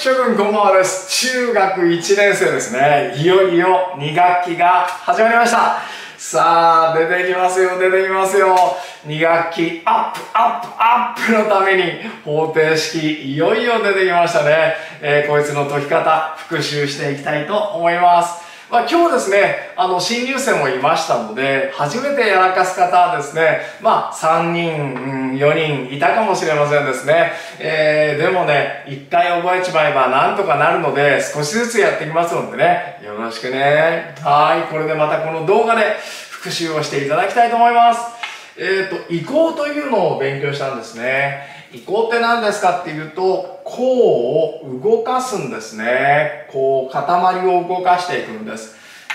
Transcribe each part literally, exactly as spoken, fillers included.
諸君こんばんはです。中学いちねん生ですね。いよいよに学期が始まりました。さあ、出てきますよ、出てきますよ。に学期アップ、アップ、アップのために方程式いよいよ出てきましたね。えー、こいつの解き方、復習していきたいと思います。まあ、今日ですね、あの、新入生もいましたので、初めてやらかす方はですね、まあ、さんにん、よにんいたかもしれませんですね。えー、でもね、いっかい覚えちまえばなんとかなるので、少しずつやっていきますのでね、よろしくね。はい、これでまたこの動画で復習をしていただきたいと思います。えっと、移行というのを勉強したんですね。移行って何ですかっていうと、項を動かすんですね。こう、塊を動かしていくんです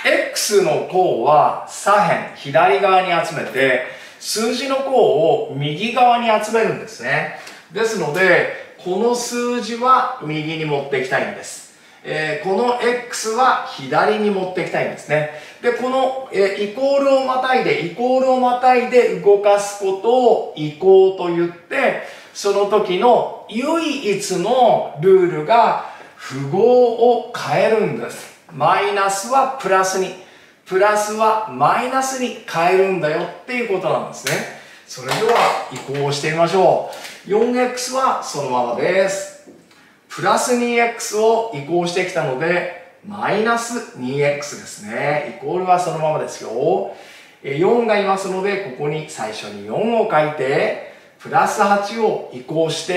。X の項は左辺、左側に集めて、数字の項を右側に集めるんですね。ですので、この数字は右に持っていきたいんです。えー、この X は左に持っていきたいんですね。で、この、えー、イコールをまたいで、イコールをまたいで動かすことを移行と言って、その時の唯一のルールが符号を変えるんです。マイナスはプラスに、プラスはマイナスに変えるんだよっていうことなんですね。それでは移行してみましょう。よんエックス はそのままです。プラス にエックス を移行してきたので、マイナス にエックス ですね。イコールはそのままですよ。よんがいますので、ここに最初によんを書いて、プラスはちを移行して、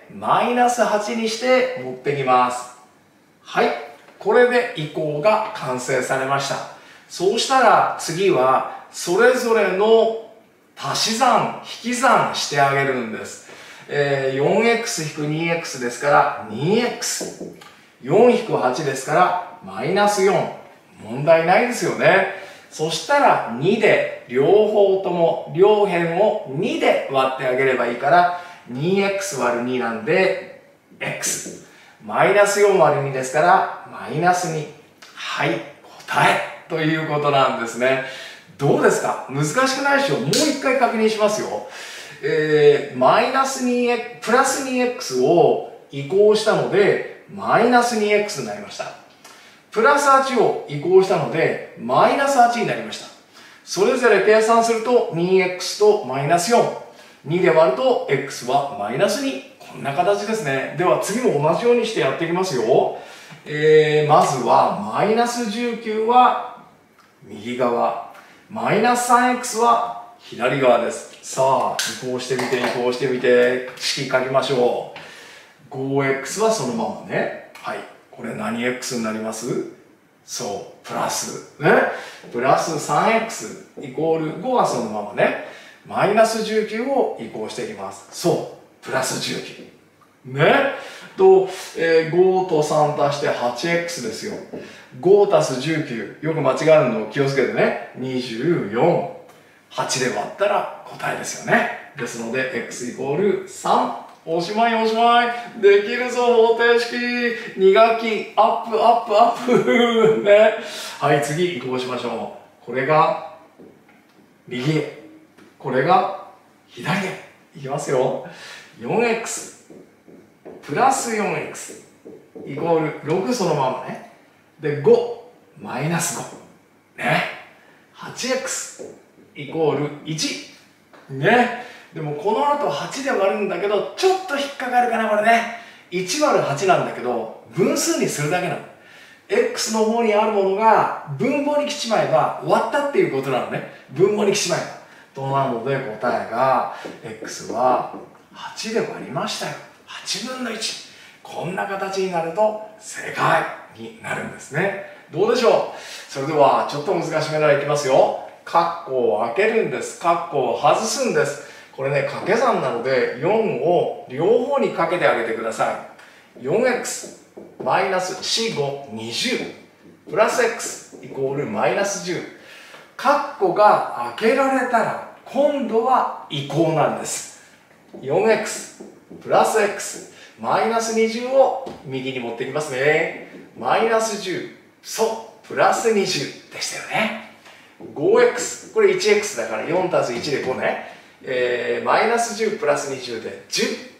マイナスはちにして持ってきます。はい。これで移行が完成されました。そうしたら次は、それぞれの足し算、引き算してあげるんです。えー、よんエックス にエックス ですから にエックス。よん はちですからマイナスよん。問題ないですよね。そしたらにで両方とも両辺をにで割ってあげればいいから にエックス 割るになんで X。マイナスよん割るにですからマイナスに。はい、答えということなんですね。どうですか？難しくないでしょ？もう一回確認しますよ。えー、マイナス にエックス、プラス にエックス を移行したので、マイナス にエックス になりました。プラスはちを移行したので、マイナスはちになりました。それぞれ計算すると にエックス とマイナスよん。にで割ると X はマイナスに。こんな形ですね。では次も同じようにしてやっていきますよ。えー、まずはマイナスじゅうきゅうは右側。マイナス さんエックス は左側です。さあ、移行してみて、移行してみて、式書きましょう。ごエックス はそのままね。はい。これ何 X になります？そう、プラス。ね。プラス さんエックス イコールごはそのままね。マイナスじゅうきゅうを移行していきます。そう、プラスじゅうきゅう。ね。と、えー、ごとさん足して はちエックス ですよ。ご足すじゅうきゅう。よく間違えるのを気をつけてね。にじゅうよん。はちで割ったら答えですよね。ですので x イコールさん。おしまいおしまい。できるぞ方程式。に学期アップアップアップね。はい、次移行しましょう。これが右へ。これが左へ。いきますよ。よんエックス プラス よんエックス イコールろくそのままね。でごマイナスごね。はちエックスイコールいち。ね。でもこの後はちで割るんだけど、ちょっと引っかかるかな、これね。いち割るはちなんだけど、分数にするだけなの。X の方にあるものが分母に来ちまえば終わったっていうことなのね。分母に来ちまえば。となので答えが、X ははちで割りましたよ。はちぶんのいち。こんな形になると正解になるんですね。どうでしょう？それではちょっと難しめならいきますよ。カッコを開けるんです。カッコを外すんです。これね、掛け算なのでよんを両方にかけてあげてください。よんエックス マイナスよん、ご、にじゅう。プラス X イコールマイナスじゅう。カッコが開けられたら今度は移行なんです。よんエックス プラス X マイナスにじゅうを右に持ってきますね。マイナスじゅう。そう、プラスにじゅうでしたよね。ごエックス、これ いちエックス だからよん足すいちでごね。えー、マイナスじゅうプラスにじゅうでじゅう。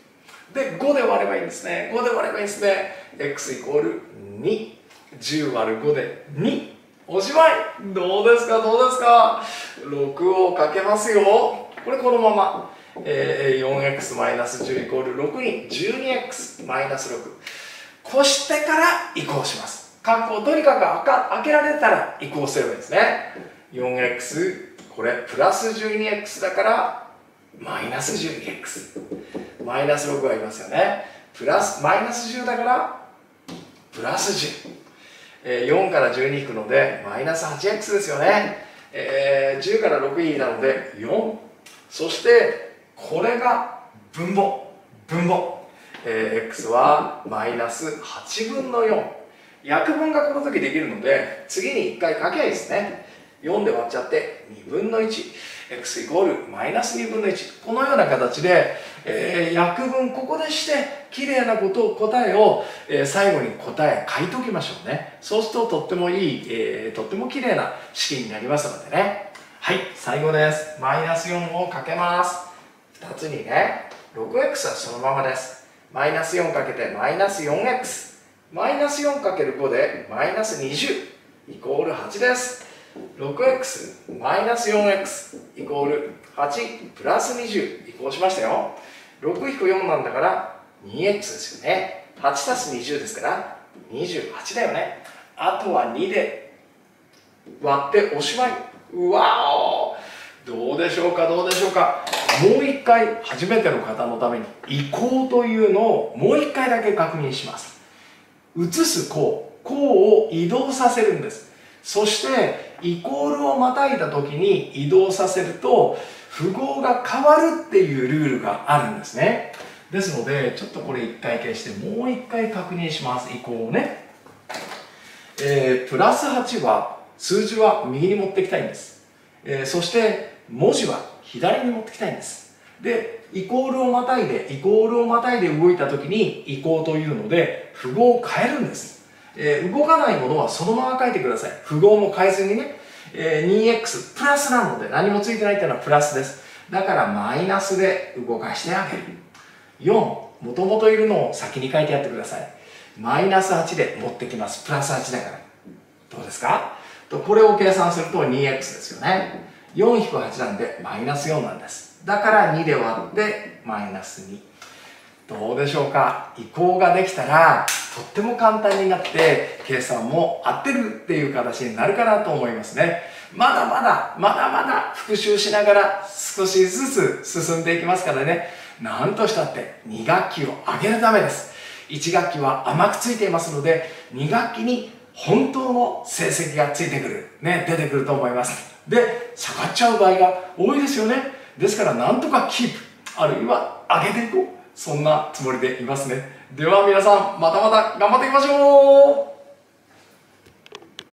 で、ごで割ればいいんですね。ごで割ればいいんですね。x イコールに。じゅう割るごでに。おしまい。どうですかどうですか。ろくをかけますよ。これこのまま。えー、よんエックスマイナスじゅうイコールろくに じゅうにエックスマイナスろく。こしてから移行します。括弧をとにかく開か開けられたら移行すればいいですね。よんエックス、これプラス じゅうにエックス だからマイナス じゅうにエックス。マイナスろくがいますよね。プラス、マイナスじゅうだからプラスじゅう。えー、よんからじゅうに引くのでマイナス はちエックス ですよね。えー、じゅうからろく引いたのでよん。そしてこれが分母。分母。えー、x はマイナスはちぶんのよん。約分がこの時できるので次にいっかい書けばいいですね。よんで割っちゃってにぶんのいち。x イコールマイナスにぶんのいち。このような形で、えー、約分ここでしてきれいなことを答えを、えー、最後に答え書いておきましょうね。そうするととってもいい、えー、とってもきれいな式になりますのでね。はい、最後です。マイナスよんをかけます。ふたつにね、ろくエックス はそのままです。マイナスよんかけてマイナス よんエックス。マイナス よんかけるご でマイナスにじゅうイコールはちです。ろくエックス マイナス よんエックス イコールはちプラスにじゅう移行しましたよ。ろく引くよんなんだから にエックス ですよね。はちたすにじゅうですからにじゅうはちだよね。あとはにで割っておしまい。うわお、どうでしょうかどうでしょうか。もう一回初めての方のために移行というのをもう一回だけ確認します。移す項、項を移動させるんです。そしてイコールをまたいだ時に移動させると符号が変わるっていうルールがあるんですね。ですのでちょっとこれ一回消してもう一回確認します。移行をね、えー、プラスはちは数字は右に持ってきたいんです。えー、そして文字は左に持ってきたいんです。でイコールをまたいでイコールをまたいで動いた時に移行というので符号を変えるんです。えー、動かないものはそのまま書いてください。符号も変えずにね、えー、にエックス プラスなので何もついてないっていうのはプラスです。だからマイナスで動かしてあげる。よん、もともといるのを先に書いてやってください。マイナスはちで持ってきます。プラスはちだから。どうですか？とこれを計算すると にエックス ですよね。よん引くはちなんでマイナスよんなんです。だからにで割ってマイナスに。どうでしょうか。移行ができたらとっても簡単になって計算も合ってるっていう形になるかなと思いますね。まだまだまだまだ復習しながら少しずつ進んでいきますからね。なんとしたってに学期を上げるためです。いち学期は甘くついていますのでに学期に本当の成績がついてくる、ね、出てくると思います。で、下がっちゃう場合が多いですよね。ですからなんとかキープ、あるいは上げていこう。そんなつもりでいますね。では皆さん、またまた頑張っていきましょう。